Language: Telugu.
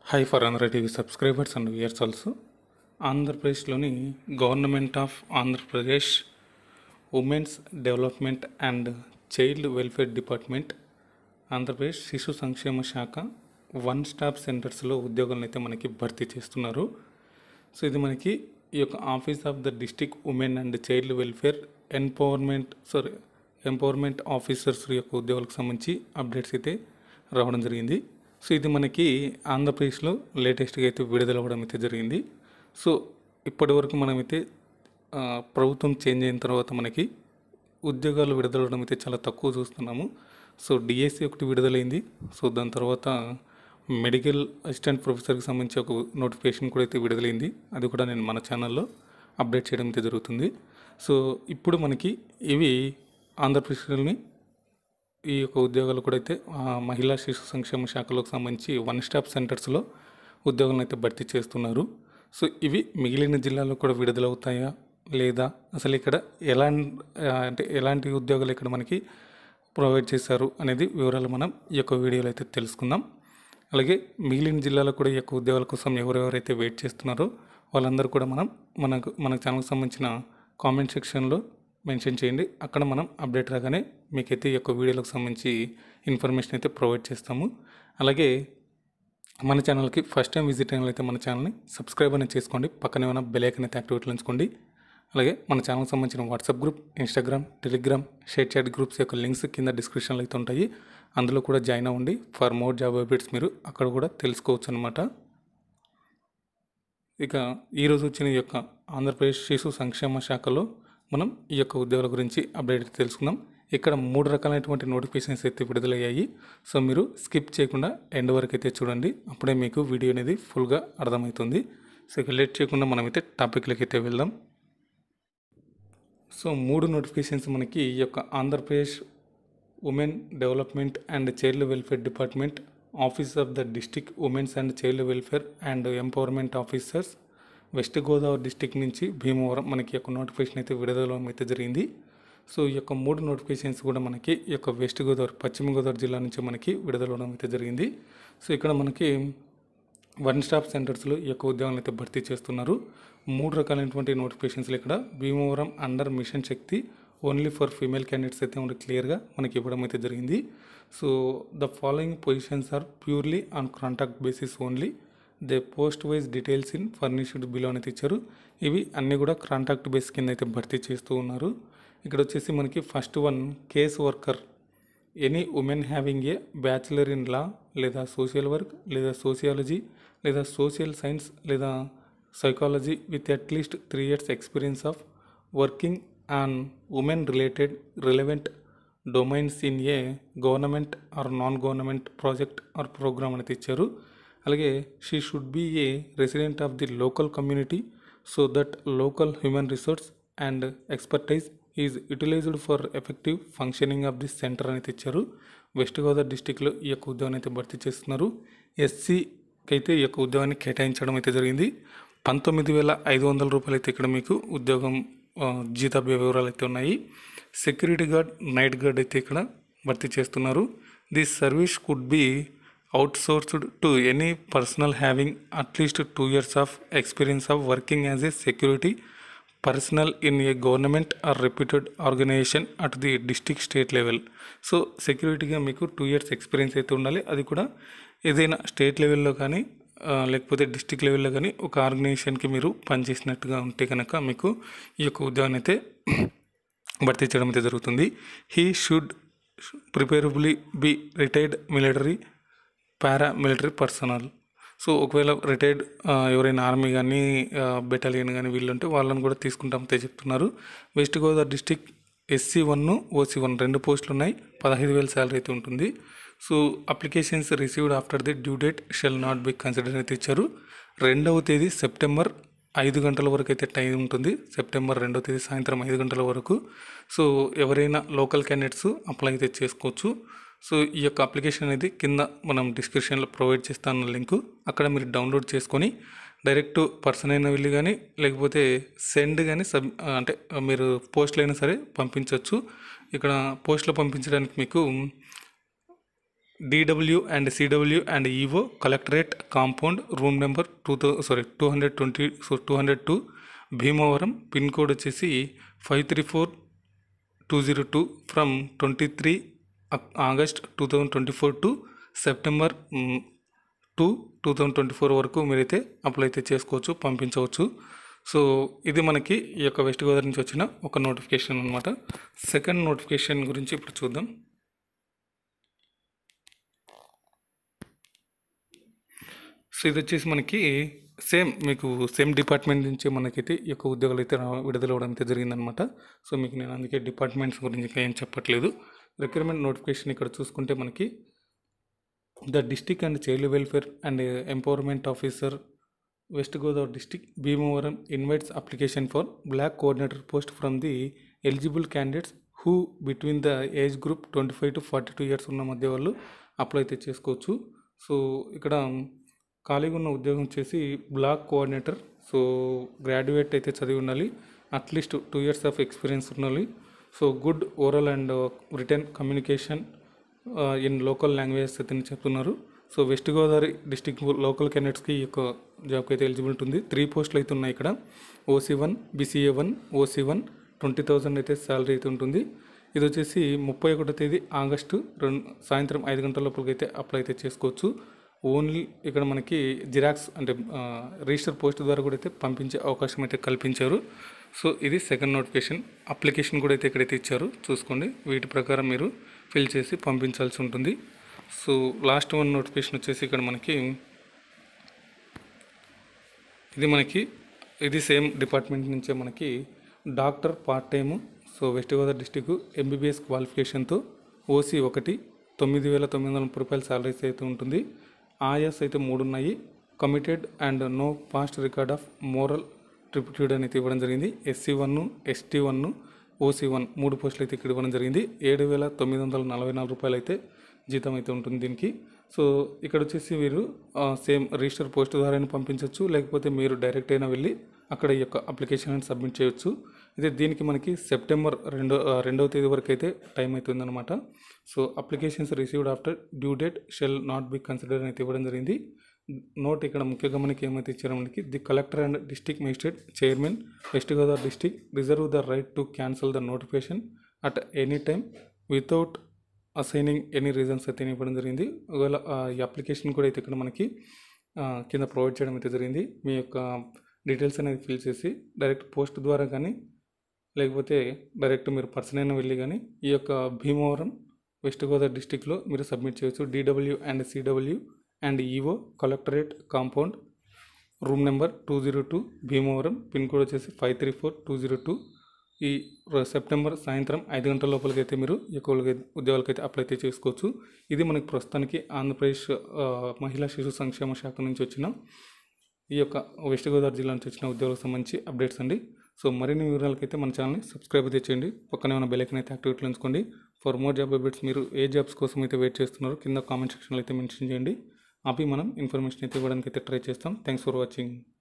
Hi for Andhra TV subscribers and viewers also. ఆంధ్రప్రదేశ్లోని government of Andhra Pradesh women's development and child welfare department Andhra Pradesh శిశు సంక్షేమ శాఖ వన్ స్టాప్ సెంటర్స్లో ఉద్యోగాలను అయితే మనకి భర్తీ చేస్తున్నారు. సో ఇది మనకి ఈ యొక్క office of the district women and child welfare empowerment officers యొక్క ఉద్యోగాలకు సంబంధించి అప్డేట్స్ అయితే రావడం జరిగింది. సో ఇది మనకి ఆంధ్రప్రదేశ్లో లేటెస్ట్గా అయితే విడుదల అవ్వడం అయితే జరిగింది. సో ఇప్పటి వరకు మనమైతే ప్రభుత్వం చేంజ్ అయిన తర్వాత మనకి ఉద్యోగాలు విడుదలవడం అయితే చాలా తక్కువ చూస్తున్నాము. సో డిఎస్సి ఒకటి విడుదలైంది. సో దాని తర్వాత మెడికల్ అసిస్టెంట్ ప్రొఫెసర్కి సంబంధించి ఒక నోటిఫికేషన్ కూడా అయితే విడుదలైంది. అది కూడా నేను మన ఛానల్లో అప్డేట్ చేయడం అయితే జరుగుతుంది. సో ఇప్పుడు మనకి ఇవి ఆంధ్రప్రదేశ్లోని ఈ యొక్క ఉద్యోగాలు కూడా అయితే మహిళా శిశు సంక్షేమ శాఖలకు సంబంధించి వన్ స్టాప్ సెంటర్స్లో ఉద్యోగాలను అయితే భర్తీ చేస్తున్నారు. సో ఇవి మిగిలిన జిల్లాల్లో కూడా విడుదలవుతాయా లేదా, అసలు ఇక్కడ ఎలాంటి ఉద్యోగాలు ఇక్కడ మనకి ప్రొవైడ్ చేశారు అనేది వివరాలు మనం ఈ యొక్క వీడియోలో అయితే తెలుసుకుందాం. అలాగే మిగిలిన జిల్లాలో కూడా ఈ యొక్క ఉద్యోగాల కోసం ఎవరెవరైతే వెయిట్ చేస్తున్నారో వాళ్ళందరూ కూడా మన ఛానల్కి సంబంధించిన కామెంట్ సెక్షన్లో మెన్షన్ చేయండి. అక్కడ మనం అప్డేట్ రాగానే మీకైతే ఈ యొక్క వీడియోలకు సంబంధించి ఇన్ఫర్మేషన్ అయితే ప్రొవైడ్ చేస్తాము. అలాగే మన ఛానల్కి ఫస్ట్ టైం విజిట్ అయినట్లయితే మన ఛానల్ని సబ్స్క్రైబ్ అనేది చేసుకోండి. పక్కనే ఉన్న బెల్ ఐకాన్ అయితే యాక్టివేట్లో ఉంచుకోండి. అలాగే మన ఛానల్కి సంబంధించిన WhatsApp group, Instagram, Telegram, ShareChat groups యొక్క లింక్స్ కింద డిస్క్రిప్షన్లో అయితే ఉంటాయి. అందులో కూడా జాయిన్ అవ్వండి. ఫర్ మోర్ జాబ్ అప్డేట్స్ మీరు అక్కడ కూడా తెలుసుకోవచ్చు అనమాట. ఇక ఈరోజు వచ్చిన ఈ యొక్క ఆంధ్రప్రదేశ్ శిశు సంక్షేమ శాఖలో మనం ఈ యొక్క ఉద్యోగాల గురించి అప్డేట్ తెలుసుకుందాం. ఇక్కడ 3 రకాలైనటువంటి నోటిఫికేషన్స్ అయితే విడుదలయ్యాయి. సో మీరు స్కిప్ చేయకుండా ఎండ్ వరకు అయితే చూడండి. అప్పుడే మీకు వీడియో అనేది ఫుల్గా అర్థమవుతుంది. సో ఇక లేట్ చేయకుండా మనమైతే టాపిక్లకి అయితే వెళ్దాం. సో 3 నోటిఫికేషన్స్ మనకి ఈ యొక్క Andhra Pradesh women development and child welfare department office of the district women's and child welfare and empowerment officers west Godavari district నుంచి భీమవరం మనకి యొక్క నోటిఫికేషన్ అయితే విడుదల అయితే జరిగింది. సో ఈ యొక్క 3 నోటిఫికేషన్స్ కూడా మనకి ఈ యొక్క వెస్ట్ గోదావరి, పశ్చిమ గోదావరి జిల్లా నుంచి మనకి విడుదల అయితే జరిగింది. సో ఇక్కడ మనకి వన్ స్టాప్ సెంటర్స్లో ఈ యొక్క ఉద్యోగాలను అయితే భర్తీ చేస్తున్నారు. 3 రకాలైనటువంటి నోటిఫికేషన్స్లో ఇక్కడ Bhimavaram under mission Shakti only for female candidates అయితే మనకి క్లియర్గా మనకి ఇవ్వడం అయితే జరిగింది. So the following positions are purely on contract basis only. They post wise details in furnished below అనేది ఇచ్చారు. ఇవి అన్నీ కూడా కాంట్రాక్ట్ బేస్ కింద అయితే భర్తీ చేస్తూ ఉన్నారు. ఇక్కడ వచ్చేసి మనకి first one case worker, any women having a bachelor in law లేదా సోషల్ వర్క్ లేదా సోషియాలజీ లేదా సోషల్ సైన్స్ లేదా psychology with at least 3 years experience of working on women related relevant domains in a government or non government project or program అనేది ఇచ్చారు. అలాగే she should be a resident of the local community so that local human resource and expertise is utilized for effective functioning of this center అనేది ఇచ్చారు. వెస్ట్ గోదావరి డిస్టిక్లో ఈ యొక్క ఉద్యోగాన్ని అయితే భర్తీ చేస్తున్నారు. ఎస్సీకి అయితే ఈ యొక్క ఉద్యోగాన్ని కేటాయించడం అయితే జరిగింది. 19,500 రూపాయలు అయితే ఇక్కడ మీకు ఉద్యోగం జీతాభ్య వివరాలు అయితే ఉన్నాయి. సెక్యూరిటీ గార్డ్, నైట్ గార్డ్ అయితే ఇక్కడ భర్తీ చేస్తున్నారు. This service could be outsourced to any personnel having at least 2 years of experience of working as a security personnel in a government or reputed organization at the district state level. So సెక్యూరిటీగా మీకు 2 years ఎక్స్పీరియన్స్ అయితే ఉండాలి. అది కూడా ఏదైనా స్టేట్ లెవెల్లో కానీ లేకపోతే డిస్ట్రిక్ట్ లెవెల్లో కానీ ఒక ఆర్గనైజేషన్కి మీరు పనిచేసినట్టుగా ఉంటే కనుక మీకు ఈ యొక్క ఉద్యోగాన్ని అయితే భర్తీ చేయడం అయితే జరుగుతుంది. He should preferably be retired military paramilitary personnel. So ఒకవేళ రిటైర్డ్ ఎవరైనా ఆర్మీ కానీ బెటాలియన్ కానీ వీళ్ళు ఉంటే వాళ్ళని కూడా తీసుకుంటామంతే చెప్తున్నారు. West Godavari district SC1, OC1 2 పోస్టులు ఉన్నాయి. 15,000 శాలరీ అయితే ఉంటుంది. So applications received after the due date shall not be consider అయితే ఇచ్చారు. 2వ తేదీ సెప్టెంబర్ 5 గంటల వరకు అయితే టైం ఉంటుంది. సెప్టెంబర్ 2వ తేదీ సాయంత్రం 5 గంటల వరకు. సో ఎవరైనా లోకల్ క్యాండిడేట్స్ అప్లై అయితే చేసుకోవచ్చు. సో ఈ యొక్క అప్లికేషన్ అనేది కింద మనం డిస్క్రిప్షన్లో ప్రొవైడ్ చేస్తాను లింకు. అక్కడ మీరు డౌన్లోడ్ చేసుకొని డైరెక్ట్ పర్సన్ అయినా వెళ్ళి కానీ లేకపోతే సెండ్ కానీ అంటే మీరు పోస్ట్లో అయినా సరే పంపించవచ్చు. ఇక్కడ పోస్ట్లో పంపించడానికి మీకు DW and CW and EO Collectorate Compound Room Number 202 Bhimavaram, pin code వచ్చేసి 534202 ఫ్రమ్ 23 ఆగస్ట్ 2024 టు సెప్టెంబర్ 2024 వరకు మీరైతే అప్లై అయితే చేసుకోవచ్చు, పంపించవచ్చు. సో ఇది మనకి ఈ యొక్క వెస్ట్ గోదావరి నుంచి వచ్చిన ఒక నోటిఫికేషన్ అనమాట. సెకండ్ నోటిఫికేషన్ గురించి ఇప్పుడు చూద్దాం. సో ఇది వచ్చేసి మనకి మీకు సేమ్ డిపార్ట్మెంట్ నుంచి మనకైతే ఈ యొక్క ఉద్యోగాలు అయితే విడుదల అవ్వడం అయితే జరిగిందనమాట. సో మీకు నేను అందుకే డిపార్ట్మెంట్స్ గురించి ఏం చెప్పట్లేదు. రిక్రూట్మెంట్ నోటిఫికేషన్ ఇక్కడ చూసుకుంటే మనకి the district and child welfare and empowerment officer west Godavari district Bhimavaram invites application for block coordinator post from the eligible candidates who between the age group 25 to 42 years ఉన్న మధ్య వాళ్ళు అప్లై అయితే చేసుకోవచ్చు. సో ఇక్కడ ఖాళీగా ఉన్న ఉద్యోగం వచ్చేసి బ్లాక్ కోఆర్డినేటర్. సో గ్రాడ్యుయేట్ అయితే చదివి ఉండాలి, అట్లీస్ట్ 2 years ఆఫ్ ఎక్స్పీరియన్స్ ఉండాలి. So good oral and written communication in local languages అయితే చెప్తున్నారు. So west Godavari district local క్యాండిడేట్స్కి ఈ యొక్క జాబ్కి అయితే ఎలిజిబిలిటీ ఉంది. 3 పోస్టులు అయితే ఉన్నాయి ఇక్కడ. OC1, BCA1, OC1 20,000 అయితే శాలరీ అయితే ఉంటుంది. ఇది వచ్చేసి 31వ తేదీ ఆగస్టు సాయంత్రం 5 గంటల లోపలికి అయితే అప్లై అయితే చేసుకోవచ్చు. ఓన్లీ ఇక్కడ మనకి జిరాక్స్ అంటే రిజిస్టర్ పోస్ట్ ద్వారా కూడా అయితే పంపించే అవకాశం అయితే కల్పించారు. సో ఇది సెకండ్ నోటిఫికేషన్. అప్లికేషన్ కూడా అయితే ఇక్కడైతే ఇచ్చారు, చూసుకోండి. వీటి ప్రకారం మీరు ఫిల్ చేసి పంపించాల్సి ఉంటుంది. సో లాస్ట్ వన్ నోటిఫికేషన్ వచ్చేసి ఇక్కడ మనకి ఇది సేమ్ డిపార్ట్మెంట్ నుంచే మనకి doctor part time. So west Godavari district MBBS క్వాలిఫికేషన్తో OC1 9,930 శాలరీస్ అయితే ఉంటుంది. ఆయాస్ అయితే 3 ఉన్నాయి. Committed and no past record of moral turpitude అని అయితే ఇవ్వడం జరిగింది. SC1, ST1, OC1 3 పోస్టులు అయితే ఇక్కడ ఇవ్వడం జరిగింది. 7,944 రూపాయలు అయితే జీతం అయితే ఉంటుంది దీనికి. సో ఇక్కడ వచ్చేసి మీరు సేమ్ రిజిస్టర్ పోస్ట్ ద్వారా పంపించవచ్చు, లేకపోతే మీరు డైరెక్ట్ అయినా వెళ్ళి అక్కడ ఈ యొక్క అప్లికేషన్ సబ్మిట్ చేయొచ్చు. అయితే దీనికి మనకి సెప్టెంబర్ 2వ తేదీ వరకు అయితే టైం అవుతుందన్నమాట. So applications received after due date shall not be considered అయితే ఇవ్వడం జరిగింది. నోట్ ఇక్కడ ముఖ్యంగా మనకి ఏమైతే ఇచ్చారో మనకి the collector and district magistrate chairman west Godavari district reserve the right to cancel the notification at any time without assigning any reasons అయితే ఇవ్వడం జరిగింది. ఒకవేళ ఈ అప్లికేషన్ కూడా అయితే ఇక్కడ మనకి కింద ప్రొవైడ్ చేయడం అయితే జరిగింది. మీ యొక్క డీటెయిల్స్ అనేది ఫిల్ చేసి డైరెక్ట్ పోస్ట్ ద్వారా కానీ లేకపోతే డైరెక్ట్ మీరు పర్సన్ అయినా వెళ్ళి కానీ ఈ యొక్క భీమవరం వెస్ట్ గోదావరి డిస్టిక్లో మీరు సబ్మిట్ చేయొచ్చు. DW and CW and EO collectorate compound room number 202 Bhimavaram, pin code వచ్చేసి 534202. ఈ సెప్టెంబర్ సాయంత్రం 5 గంటల లోపలికి అయితే మీరు ఈ యొక్క ఉద్యోగాలకైతే అప్లై అయితే చేసుకోవచ్చు. ఇది మనకి ప్రస్తుతానికి ఆంధ్రప్రదేశ్ మహిళా శిశు సంక్షేమ శాఖ నుంచి వచ్చిన ఈ యొక్క వెస్ట్ గోదావరి జిల్లా నుంచి వచ్చిన ఉద్యోగాలకు సంబంధించి అప్డేట్స్ అండి. సో మరిన్ని వివరాలకైతే మన ఛానల్ని సబ్స్క్రైబ్ అయితే చేయండి, పక్కనే ఉన్న బెల్ ఐకాన్ అయితే యాక్టివేట్లో ఉంచుకోండి. ఫర్ మోర్ జాబ్ అప్డేట్స్ మీరు ఏ జాబ్స్ కోసం అయితే వెయిట్ చేస్తున్నారో కింద కామెంట్ సెక్షన్లో అయితే మెన్షన్ చేయండి. అవి మనం ఇన్ఫర్మేషన్ అయితే ఇవ్వడానికి అయితే ట్రై చేస్తాం. Thanks for watching.